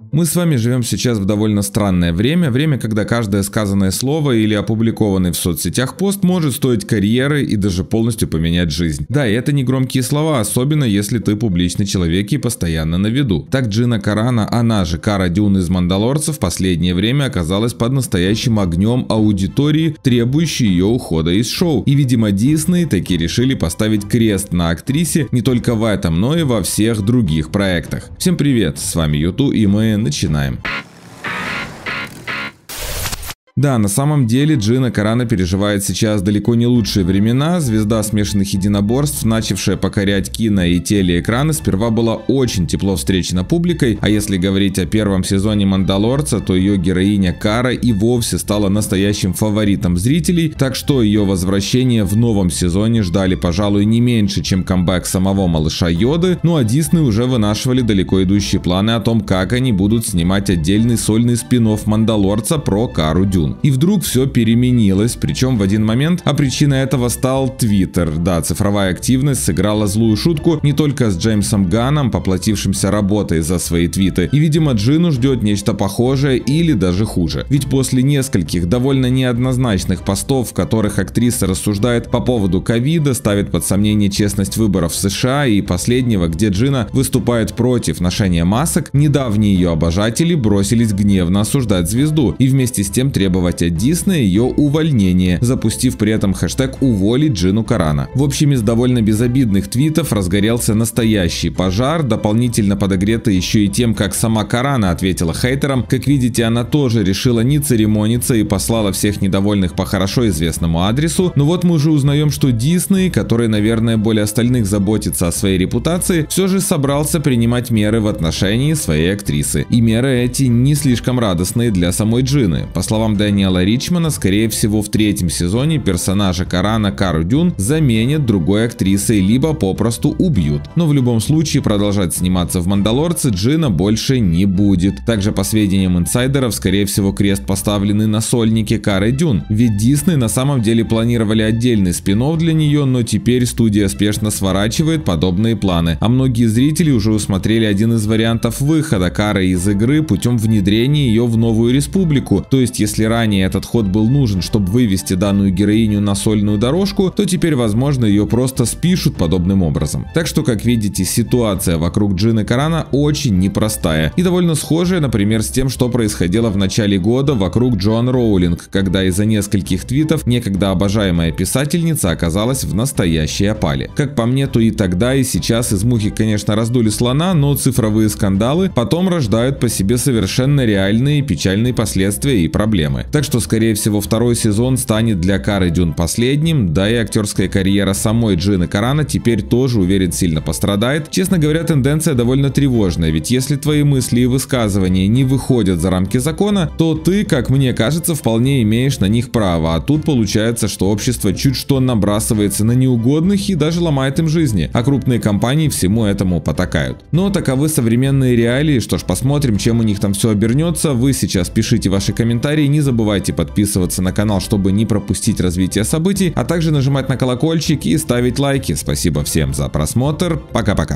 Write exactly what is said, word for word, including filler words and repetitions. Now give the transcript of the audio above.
Мы с вами живем сейчас в довольно странное время, время, когда каждое сказанное слово или опубликованный в соцсетях пост может стоить карьеры и даже полностью поменять жизнь. Да, и это не громкие слова, особенно если ты публичный человек и постоянно на виду. Так Джина Карана, она же Кара Дюн из «Мандалорца», в последнее время оказалась под настоящим огнем аудитории, требующей ее ухода из шоу. И, видимо, Дисней таки решили поставить крест на актрисе не только в этом, но и во всех других проектах. Всем привет, с вами Юту, и мы начинаем. Да, на самом деле Джина Карана переживает сейчас далеко не лучшие времена. Звезда смешанных единоборств, начавшая покорять кино и телеэкраны, сперва была очень тепло встречена публикой, а если говорить о первом сезоне «Мандалорца», то ее героиня Кара и вовсе стала настоящим фаворитом зрителей, так что ее возвращение в новом сезоне ждали, пожалуй, не меньше, чем камбэк самого малыша Йоды, ну а Дисней уже вынашивали далеко идущие планы о том, как они будут снимать отдельный сольный спин-офф «Мандалорца» про Кару Дюн. И вдруг все переменилось, причем в один момент, а причиной этого стал Твиттер. Да, цифровая активность сыграла злую шутку не только с Джеймсом Ганном, поплатившимся работой за свои твиты, и, видимо, Джину ждет нечто похожее или даже хуже. Ведь после нескольких довольно неоднозначных постов, в которых актриса рассуждает по поводу ковида, ставит под сомнение честность выборов в США, и последнего, где Джина выступает против ношения масок, недавние ее обожатели бросились гневно осуждать звезду и вместе с тем требовать от Диснея ее увольнение, запустив при этом хэштег «Уволить Джину Карана». В общем, из довольно безобидных твитов разгорелся настоящий пожар, дополнительно подогретый еще и тем, как сама Карана ответила хейтерам. Как видите, она тоже решила не церемониться и послала всех недовольных по хорошо известному адресу. Но вот мы уже узнаем, что Дисней, который, наверное, более остальных заботится о своей репутации, все же собрался принимать меры в отношении своей актрисы. И меры эти не слишком радостные для самой Джины. По словам Дэниела Ричмана, скорее всего, в третьем сезоне персонажа Карана Кару Дюн заменят другой актрисой, либо попросту убьют. Но в любом случае продолжать сниматься в «Мандалорце» Джина больше не будет. Также, по сведениям инсайдеров, скорее всего, крест поставлены на сольнике Кары Дюн. Ведь Дисней на самом деле планировали отдельный спин-офф для нее, но теперь студия спешно сворачивает подобные планы. А многие зрители уже усмотрели один из вариантов выхода Кары из игры путем внедрения ее в новую республику. То есть, если ранее этот ход был нужен, чтобы вывести данную героиню на сольную дорожку, то теперь, возможно, ее просто спишут подобным образом. Так что, как видите, ситуация вокруг Джины Карана очень непростая и довольно схожая, например, с тем, что происходило в начале года вокруг Джоан Роулинг, когда из-за нескольких твитов некогда обожаемая писательница оказалась в настоящей опале. Как по мне, то и тогда, и сейчас из мухи, конечно, раздули слона, но цифровые скандалы потом рождают по себе совершенно реальные печальные последствия и проблемы. Так что, скорее всего, второй сезон станет для Кары Дюн последним, да и актерская карьера самой Джины Карана теперь тоже, уверен, сильно пострадает. Честно говоря, тенденция довольно тревожная, ведь если твои мысли и высказывания не выходят за рамки закона, то ты, как мне кажется, вполне имеешь на них право, а тут получается, что общество чуть что набрасывается на неугодных и даже ломает им жизни, а крупные компании всему этому потакают. Но таковы современные реалии, что ж, посмотрим, чем у них там все обернется. Вы сейчас пишите ваши комментарии, не забывайте подписываться на канал, чтобы не пропустить развитие событий, а также нажимать на колокольчик и ставить лайки. Спасибо всем за просмотр. Пока-пока.